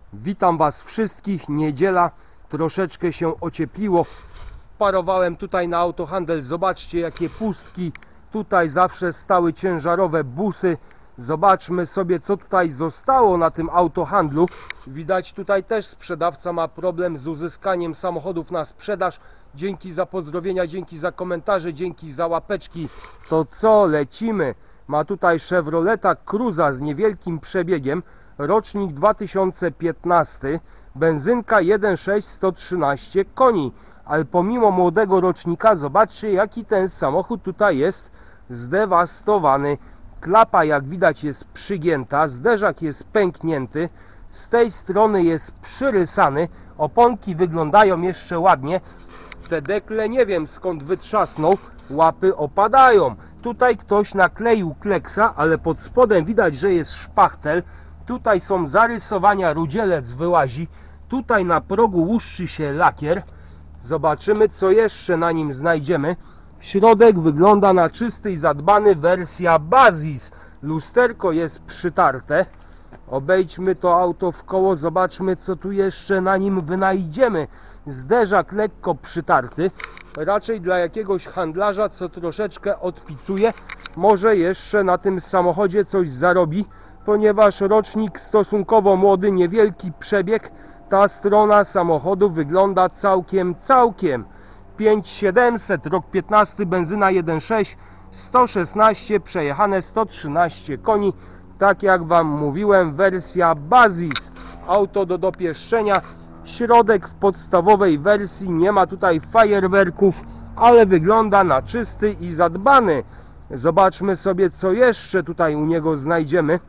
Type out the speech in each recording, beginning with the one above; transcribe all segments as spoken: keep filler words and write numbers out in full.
Witam Was wszystkich. Niedziela, troszeczkę się ociepliło. Wparowałem tutaj na autohandel. Zobaczcie, jakie pustki. Tutaj zawsze stały ciężarowe busy. Zobaczmy sobie, co tutaj zostało na tym autohandlu. Widać, tutaj też sprzedawca ma problem z uzyskaniem samochodów na sprzedaż. Dzięki za pozdrowienia, dzięki za komentarze, dzięki za łapeczki. To co, lecimy? Ma tutaj Chevroleta Cruza z niewielkim przebiegiem. Rocznik dwa tysiące piętnasty, benzynka jeden przecinek sześć, sto trzynaście koni, ale pomimo młodego rocznika, zobaczcie, jaki ten samochód tutaj jest zdewastowany. Klapa, jak widać, jest przygięta, zderzak jest pęknięty, z tej strony jest przyrysany, oponki wyglądają jeszcze ładnie, te dekle nie wiem skąd wytrzasnął, łapy opadają. Tutaj ktoś nakleił kleksa, ale pod spodem widać, że jest szpachtel. Tutaj są zarysowania, rudzielec wyłazi. Tutaj na progu łuszczy się lakier. Zobaczymy, co jeszcze na nim znajdziemy. Środek wygląda na czysty i zadbany, wersja Basis. Lusterko jest przytarte. Obejdźmy to auto w koło, zobaczmy, co tu jeszcze na nim wynajdziemy. Zderzak lekko przytarty. Raczej dla jakiegoś handlarza, co troszeczkę odpicuje. Może jeszcze na tym samochodzie coś zarobi, ponieważ rocznik stosunkowo młody, niewielki przebieg, ta strona samochodu wygląda całkiem, całkiem. pięć tysięcy siedemset, rok piętnasty, benzyna jeden przecinek sześć, sto szesnaście, przejechane sto trzynaście koni. Tak jak Wam mówiłem, wersja Basis. Auto do dopieszczenia. Środek w podstawowej wersji, nie ma tutaj fajerwerków, ale wygląda na czysty i zadbany. Zobaczmy sobie, co jeszcze tutaj u niego znajdziemy.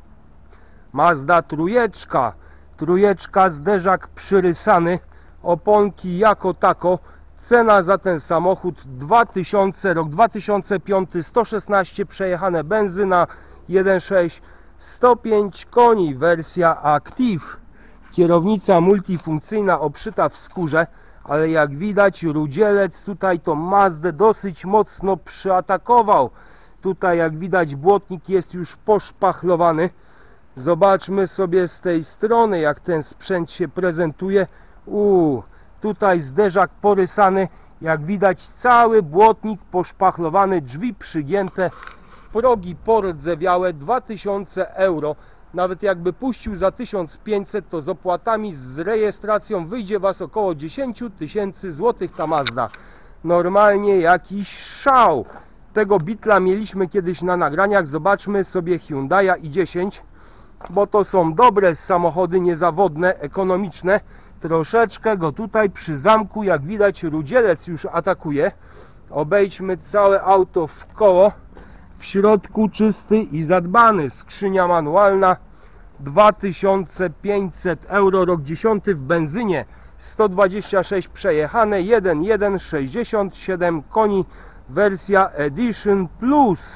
Mazda trójeczka, trójeczka, zderzak przyrysany, oponki jako tako. Cena za ten samochód dwa tysiące, rok dwa tysiące piąty, sto szesnaście, przejechane, benzyna jeden przecinek sześć, sto pięć koni, wersja Active. Kierownica multifunkcyjna obszyta w skórze, ale jak widać, rudzielec tutaj to Mazdę dosyć mocno przyatakował. Tutaj jak widać, błotnik jest już poszpachlowany. Zobaczmy sobie z tej strony, jak ten sprzęt się prezentuje. Uuu, tutaj zderzak porysany, jak widać, cały błotnik poszpachlowany, drzwi przygięte, progi pordzewiałe, dwa tysiące euro. Nawet jakby puścił za tysiąc pięćset, to z opłatami, z rejestracją wyjdzie Was około dziesięć tysięcy złotych ta Mazda. Normalnie jakiś szał. Tego Beetla mieliśmy kiedyś na nagraniach. Zobaczmy sobie Hyundai'a i dziesięć, bo to są dobre samochody, niezawodne, ekonomiczne. Troszeczkę go tutaj przy zamku, jak widać, rudzielec już atakuje. Obejdźmy całe auto w koło. W środku czysty i zadbany, skrzynia manualna, dwa tysiące pięćset euro, rok dziesiąty, w benzynie, sto dwadzieścia sześć przejechane, jeden przecinek jeden, sześćdziesiąt siedem koni, wersja Edition Plus.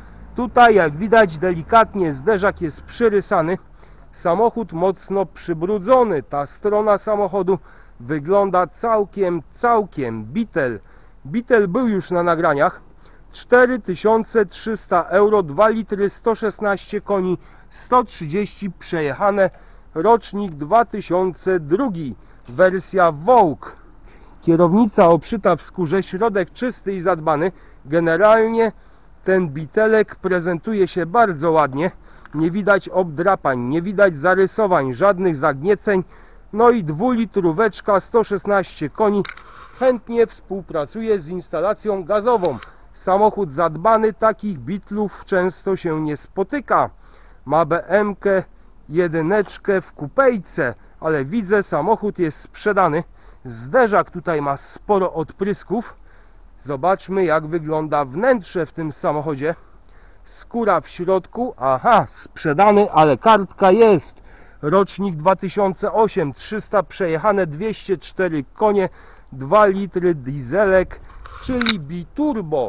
Tutaj jak widać, delikatnie zderzak jest przyrysany, samochód mocno przybrudzony, ta strona samochodu wygląda całkiem, całkiem. Beetle, Beetle był już na nagraniach. cztery tysiące trzysta euro, dwa litry, sto szesnaście koni, sto trzydzieści przejechane, rocznik dwa tysiące drugi, wersja Vogue. Kierownica obszyta w skórze, środek czysty i zadbany. Generalnie ten bitelek prezentuje się bardzo ładnie. Nie widać obdrapań, nie widać zarysowań, żadnych zagnieceń. No i dwulitróweczka, sto szesnaście koni. Chętnie współpracuje z instalacją gazową. Samochód zadbany, takich Beetlów często się nie spotyka. Ma B M K jedyneczkę w kupejce, ale widzę, samochód jest sprzedany. Zderzak tutaj ma sporo odprysków. Zobaczmy, jak wygląda wnętrze w tym samochodzie. Skóra w środku, aha, sprzedany, ale kartka jest. Rocznik dwa tysiące ósmy, trzysta przejechane, dwieście cztery konie, dwa litry dieselek, czyli biturbo.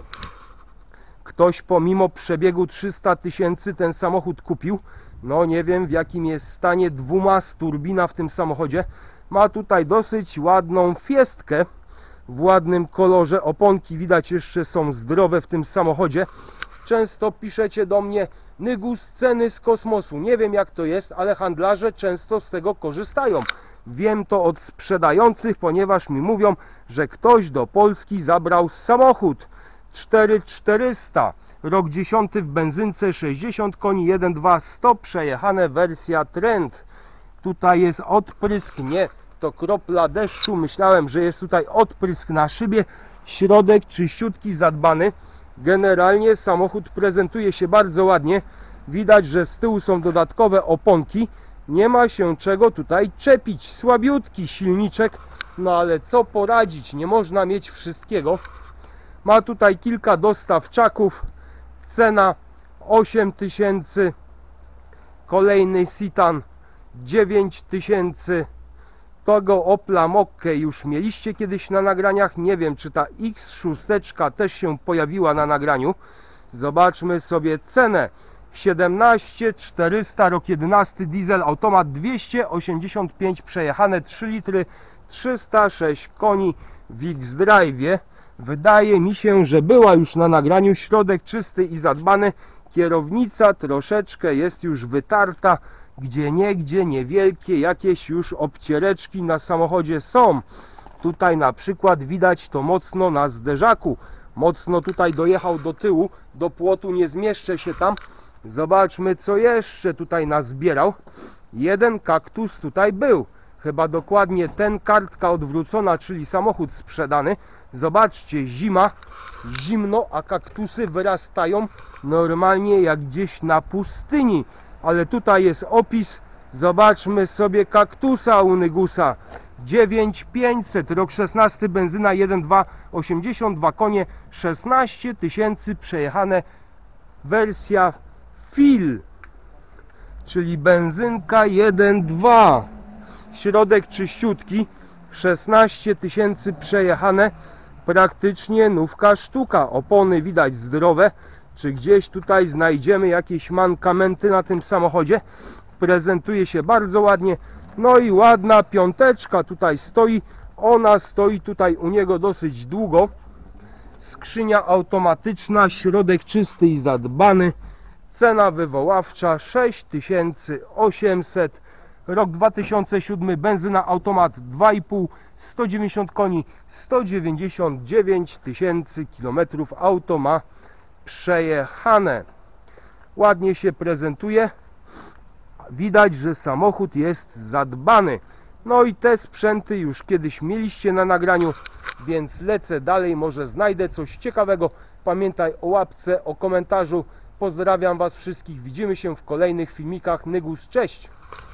Ktoś pomimo przebiegu trzysta tysięcy ten samochód kupił. No nie wiem, w jakim jest stanie, dwumas turbina w tym samochodzie. Ma tutaj dosyć ładną fiestkę w ładnym kolorze. Oponki widać jeszcze są zdrowe w tym samochodzie. Często piszecie do mnie: Nygus, ceny z kosmosu. Nie wiem jak to jest, ale handlarze często z tego korzystają. Wiem to od sprzedających, ponieważ mi mówią, że ktoś do Polski zabrał samochód cztery tysiące czterysta, rok dziesiąty, w benzynce, sześćdziesiąt koni, jeden przecinek dwa, sto przejechane, wersja Trend. Tutaj jest odprysk, nie, to kropla deszczu. Myślałem, że jest tutaj odprysk na szybie. Środek czyściutki, zadbany. Generalnie samochód prezentuje się bardzo ładnie. Widać, że z tyłu są dodatkowe oponki. Nie ma się czego tutaj czepić. Słabiutki silniczek, no ale co poradzić, nie można mieć wszystkiego. Ma tutaj kilka dostawczaków. Cena osiem tysięcy. Kolejny Citan dziewięć tysięcy. Tego Opla Mokkę już mieliście kiedyś na nagraniach. Nie wiem, czy ta X sześć też się pojawiła na nagraniu. Zobaczmy sobie cenę. siedemnaście tysięcy czterysta, rok jedenasty, diesel, automat, dwieście osiemdziesiąt pięć przejechane, trzy litry, trzysta sześć koni w X-Drive. Wydaje mi się, że była już na nagraniu. Środek czysty i zadbany. Kierownica troszeczkę jest już wytarta. Gdzie niegdzie niewielkie jakieś już obciereczki na samochodzie są. Tutaj na przykład widać to mocno na zderzaku. Mocno tutaj dojechał do tyłu, do płotu, nie zmieszczę się tam. Zobaczmy, co jeszcze tutaj nazbierał. Jeden kaktus tutaj był. Chyba dokładnie ten, kartka odwrócona, czyli samochód sprzedany. Zobaczcie, zima, zimno, a kaktusy wyrastają normalnie jak gdzieś na pustyni. Ale tutaj jest opis. Zobaczmy sobie kaktusa u Nygusa. dziewięć tysięcy pięćset, rok szesnasty, benzyna, jeden przecinek dwa, osiemdziesiąt dwa konie, szesnaście tysięcy przejechane, wersja Fil, czyli benzynka jeden przecinek dwa. Środek czyściutki, szesnaście tysięcy przejechane, praktycznie nówka sztuka. Opony widać zdrowe. Czy gdzieś tutaj znajdziemy jakieś mankamenty na tym samochodzie? Prezentuje się bardzo ładnie. No i ładna piąteczka tutaj stoi. Ona stoi tutaj u niego dosyć długo. Skrzynia automatyczna, środek czysty i zadbany. Cena wywoławcza sześć tysięcy osiemset. Rok dwa tysiące siódmy, benzyna, automat, dwa i pół, sto dziewięćdziesiąt koni, sto dziewięćdziesiąt dziewięć tysięcy kilometrów auto ma przejechane. Ładnie się prezentuje. Widać, że samochód jest zadbany. No i te sprzęty już kiedyś mieliście na nagraniu, więc lecę dalej, może znajdę coś ciekawego. Pamiętaj o łapce, o komentarzu. Pozdrawiam Was wszystkich. Widzimy się w kolejnych filmikach. Nygus, cześć!